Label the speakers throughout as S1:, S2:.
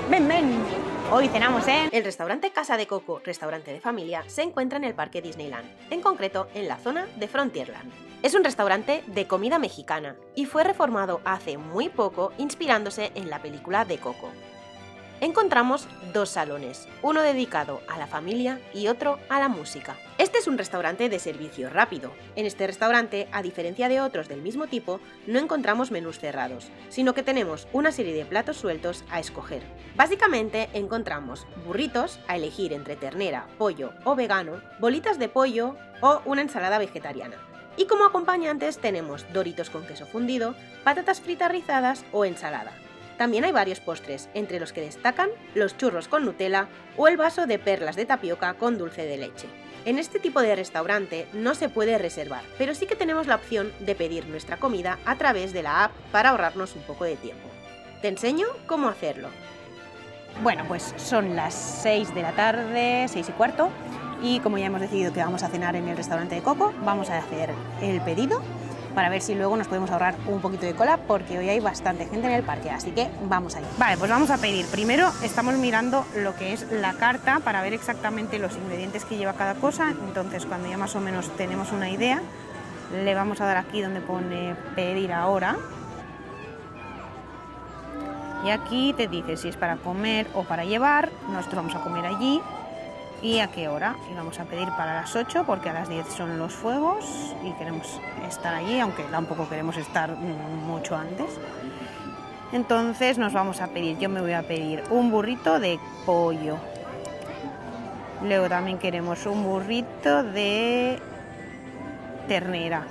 S1: ¡Ven, ven! Hoy cenamos en...
S2: El restaurante Casa de Coco, restaurante de familia, se encuentra en el parque Disneyland, en concreto en la zona de Frontierland. Es un restaurante de comida mexicana y fue reformado hace muy poco inspirándose en la película de Coco. Encontramos dos salones, uno dedicado a la familia y otro a la música. Este es un restaurante de servicio rápido. En este restaurante, a diferencia de otros del mismo tipo, no encontramos menús cerrados, sino que tenemos una serie de platos sueltos a escoger. Básicamente encontramos burritos a elegir entre ternera, pollo o vegano, bolitas de pollo o una ensalada vegetariana. Y como acompañantes tenemos doritos con queso fundido, patatas fritas rizadas o ensalada. También hay varios postres, entre los que destacan los churros con Nutella o el vaso de perlas de tapioca con dulce de leche. En este tipo de restaurante no se puede reservar, pero sí que tenemos la opción de pedir nuestra comida a través de la app para ahorrarnos un poco de tiempo. Te enseño cómo hacerlo.
S1: Bueno, pues son las 6 de la tarde, 6:15, y como ya hemos decidido que vamos a cenar en el restaurante de Coco, vamos a hacer el pedido para ver si luego nos podemos ahorrar un poquito de cola, porque hoy hay bastante gente en el parque, así que vamos allá. Vale, pues vamos a pedir. Primero estamos mirando lo que es la carta para ver exactamente los ingredientes que lleva cada cosa. Entonces, cuando ya más o menos tenemos una idea, le vamos a dar aquí donde pone pedir ahora. Y aquí te dice si es para comer o para llevar. Nosotros vamos a comer allí. ¿Y a qué hora? Y vamos a pedir para las 8 porque a las 10 son los fuegos y queremos estar allí, aunque tampoco queremos estar mucho antes. Entonces nos vamos a pedir, yo me voy a pedir un burrito de pollo. Luego también queremos un burrito de ternera.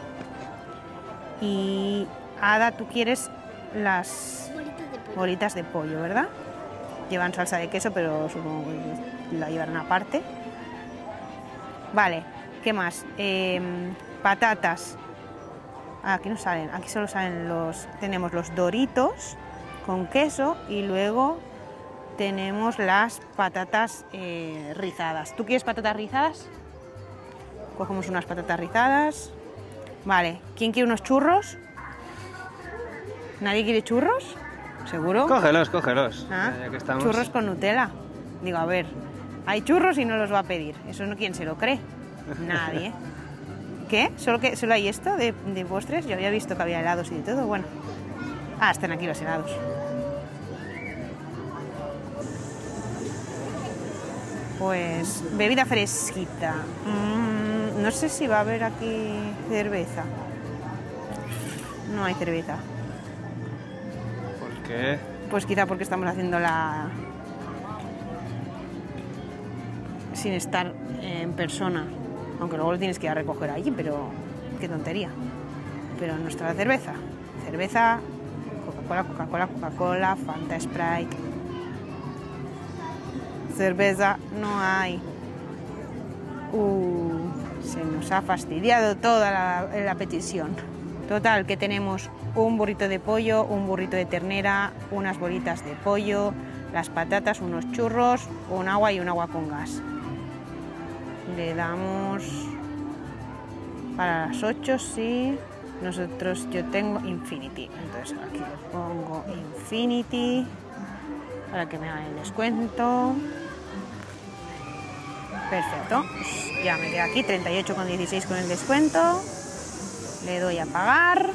S1: Y Ada, tú quieres las bolitas de pollo, ¿verdad? Llevan salsa de queso, pero supongo que la llevarán aparte. Vale, ¿qué más? Patatas. Aquí no salen, aquí solo salen tenemos los doritos con queso y luego tenemos las patatas rizadas. ¿Tú quieres patatas rizadas? Cogemos unas patatas rizadas. Vale, ¿quién quiere unos churros? ¿Nadie quiere churros? ¿Seguro?
S3: Cógelos, cógelos.
S1: ¿Ah?
S3: Ya que estamos.
S1: Churros con Nutella. Digo, a ver, hay churros y no los va a pedir. Eso no, ¿quién se lo cree? Nadie. ¿Qué? ¿Solo hay esto de postres? Yo había visto que había helados y de todo. Bueno. Ah, están aquí los helados. Pues bebida fresquita. No sé si va a haber aquí cerveza. No hay cerveza.
S3: ¿Qué?
S1: Pues quizá porque estamos haciendo sin estar en persona, aunque luego lo tienes que ir a recoger allí, pero qué tontería. Pero nuestra cerveza, Coca-Cola, Fanta, Sprite. Cerveza no hay. Se nos ha fastidiado toda la petición. Total, que tenemos un burrito de pollo, un burrito de ternera, unas bolitas de pollo, las patatas, unos churros, un agua y un agua con gas. Le damos para las 8, sí. Yo tengo Infinity, entonces aquí le pongo Infinity para que me hagan el descuento. Perfecto, pues ya me queda aquí 38,16 con el descuento. Le doy a pagar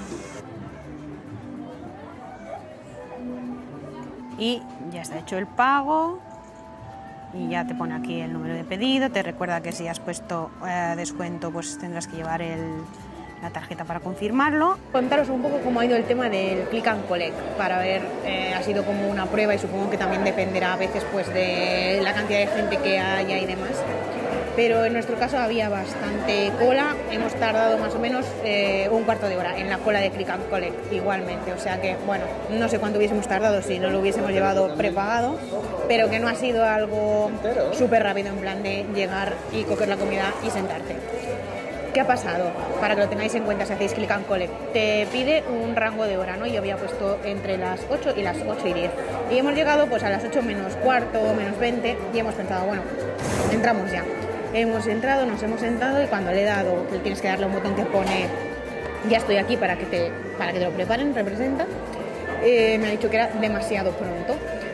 S1: y ya está hecho el pago y ya te pone aquí el número de pedido, te recuerda que si has puesto descuento pues tendrás que llevar la tarjeta para confirmarlo. Contaros un poco cómo ha ido el tema del Click and Collect para ver, ha sido como una prueba y supongo que también dependerá a veces pues de la cantidad de gente que haya y demás. Pero en nuestro caso había bastante cola, hemos tardado más o menos un cuarto de hora en la cola de Click and Collect igualmente, o sea que bueno, no sé cuánto hubiésemos tardado si no lo hubiésemos llevado prepagado, pero que no ha sido algo súper rápido en plan de llegar y coger la comida y sentarte. ¿Qué ha pasado? Para que lo tengáis en cuenta si hacéis Click and Collect, te pide un rango de hora, ¿no? Yo había puesto entre las 8 y las 8:10 y hemos llegado pues a las 8 menos cuarto, menos 20 y hemos pensado, bueno, entramos ya. Hemos entrado, nos hemos sentado y cuando le he dado, que tienes que darle un botón que pone ya estoy aquí para que te lo preparen, representa, me ha dicho que era demasiado pronto.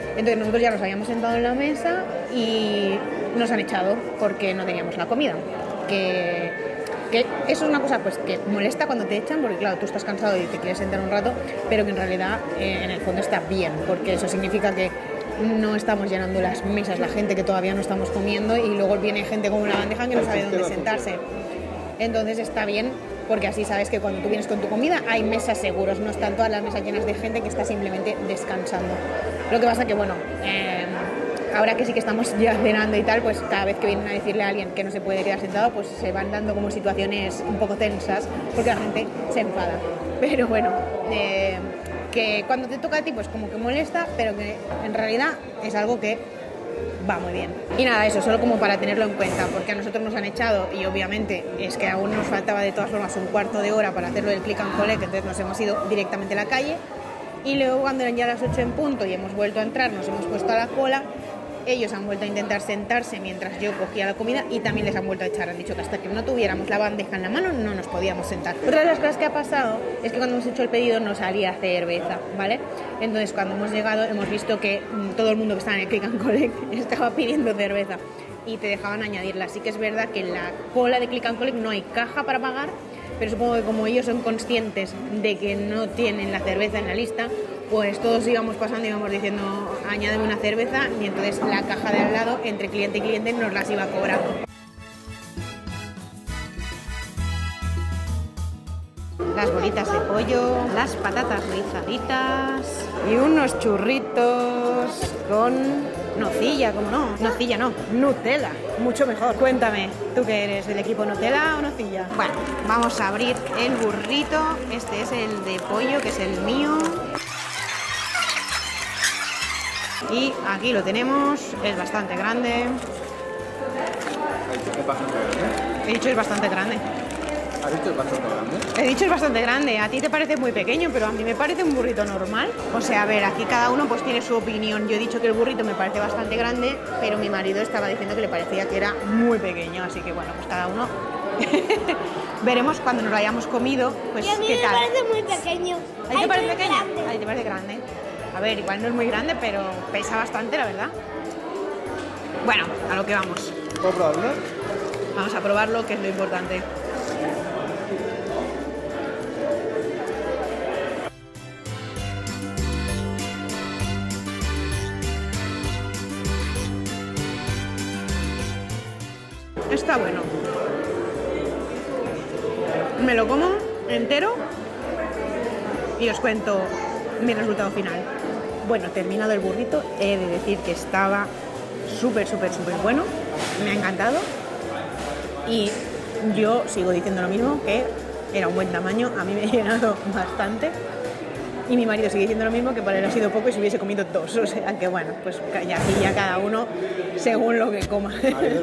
S1: Entonces nosotros ya nos habíamos sentado en la mesa y nos han echado porque no teníamos la comida. Que eso es una cosa pues que molesta cuando te echan, porque claro, tú estás cansado y te quieres sentar un rato, pero que en realidad en el fondo está bien, porque eso significa que no estamos llenando las mesas, la gente que todavía no estamos comiendo, y luego viene gente con una bandeja que no sabe dónde sentarse. Entonces está bien, porque así sabes que cuando tú vienes con tu comida hay mesas seguros, no están todas las mesas llenas de gente que está simplemente descansando. Lo que pasa que bueno, ahora que sí que estamos ya cenando y tal, pues cada vez que vienen a decirle a alguien que no se puede quedar sentado, pues se van dando como situaciones un poco tensas, porque la gente se enfada. Pero bueno, que cuando te toca a ti, pues como que molesta, pero que en realidad es algo que va muy bien. Y nada, eso, solo como para tenerlo en cuenta, porque a nosotros nos han echado y obviamente es que aún nos faltaba de todas formas un cuarto de hora para hacerlo del click and collect, entonces nos hemos ido directamente a la calle. Y luego cuando eran ya las 8 en punto y hemos vuelto a entrar, nos hemos puesto a la cola. Ellos han vuelto a intentar sentarse mientras yo cogía la comida y también les han vuelto a echar. Han dicho que hasta que no tuviéramos la bandeja en la mano no nos podíamos sentar. Otra de las cosas que ha pasado es que cuando hemos hecho el pedido no salía cerveza, ¿vale? Entonces cuando hemos llegado hemos visto que todo el mundo que estaba en el click and collect estaba pidiendo cerveza y te dejaban añadirla. Así que es verdad que en la cola de click and collect no hay caja para pagar, pero supongo que como ellos son conscientes de que no tienen la cerveza en la lista, pues todos íbamos pasando y íbamos diciendo añádeme una cerveza, y entonces la caja de al lado entre cliente y cliente nos las iba cobrando. Las bolitas de pollo, las patatas rizaditas y unos churritos con nocilla, ¿cómo no? Nocilla no, Nutella, mucho mejor. Cuéntame, ¿tú qué eres, del equipo Nutella o nocilla? Bueno, vamos a abrir el burrito. Este es el de pollo, que es el mío. Y aquí lo tenemos, es bastante grande.
S3: ¿Qué pasa?
S1: He dicho es bastante grande.
S3: ¿Has dicho es bastante grande?
S1: He dicho es bastante grande, a ti te parece muy pequeño, pero a mí me parece un burrito normal. O sea, a ver, aquí cada uno pues tiene su opinión. Yo he dicho que el burrito me parece bastante grande, pero mi marido estaba diciendo que le parecía que era muy pequeño, así que bueno, pues cada uno veremos cuando nos lo hayamos comido, pues
S4: y a mí
S1: qué tal.
S4: me parece muy pequeño.
S1: ¿A ti te parece pequeño? A ti te parece grande. A ver, igual no es muy grande, pero pesa bastante, la verdad. Bueno, a lo que vamos.
S3: ¿Puedo probarlo?
S1: Vamos a probarlo, que es lo importante. Está bueno. Me lo como entero y os cuento mi resultado final. Bueno, terminado el burrito, he de decir que estaba súper bueno, me ha encantado y yo sigo diciendo lo mismo, que era un buen tamaño, a mí me ha llenado bastante, y mi marido sigue diciendo lo mismo, que para él ha sido poco y se hubiese comido 2, o sea que bueno, pues ya aquí ya cada uno según lo que coma.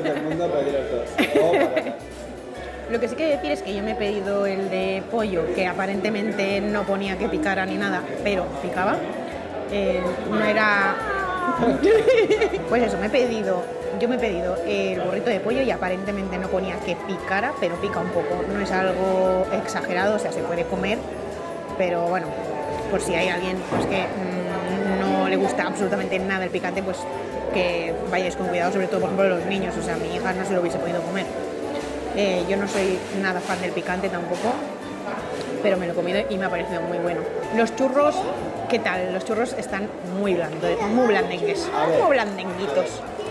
S1: Lo que sí que decir es que yo me he pedido el de pollo, que aparentemente no ponía que picara ni nada, pero picaba. No era... Pues eso, yo me he pedido el burrito de pollo y aparentemente no ponía que picara, pero pica un poco. No es algo exagerado, o sea, se puede comer, pero bueno, por si hay alguien pues que no le gusta absolutamente nada el picante, pues que vayáis con cuidado, sobre todo por ejemplo los niños. O sea, mi hija no se lo hubiese podido comer. Yo no soy nada fan del picante tampoco, pero me lo he comido y me ha parecido muy bueno. Los churros, ¿qué tal? Los churros están muy blandengues, muy blandenguitos.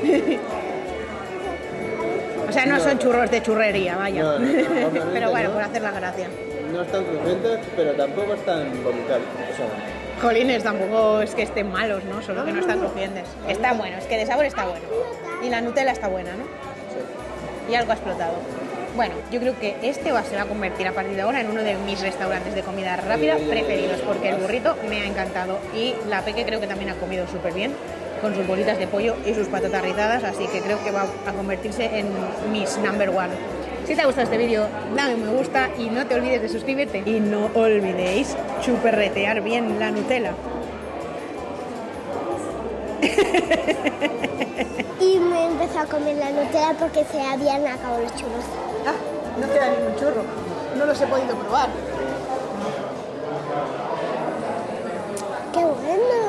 S1: O sea, no son churros de churrería, vaya.
S3: No,
S1: pero bueno, por hacer la gracia.
S3: No están crujientes, pero tampoco están vomitables. O sea,
S1: Jolines, tampoco es que estén malos, ¿no? Solo que no están crujientes. Está bueno, es que de sabor está bueno. Y la Nutella está buena, ¿no?
S3: sí.
S1: Y algo ha explotado. Bueno, yo creo que este se va a convertir a partir de ahora en uno de mis restaurantes de comida rápida preferidos, porque el burrito me ha encantado y la Peque creo que también ha comido súper bien con sus bolitas de pollo y sus patatas rizadas, así que creo que va a convertirse en mis number one. Si te ha gustado este vídeo, dame un me gusta y no te olvides de suscribirte. Y no olvidéis chuperretear bien la Nutella.
S4: Y me empezó a comer la Nutella porque se habían acabado los churros.
S1: Ah, no queda ningún churro. No los he podido probar.
S4: ¡Qué bueno!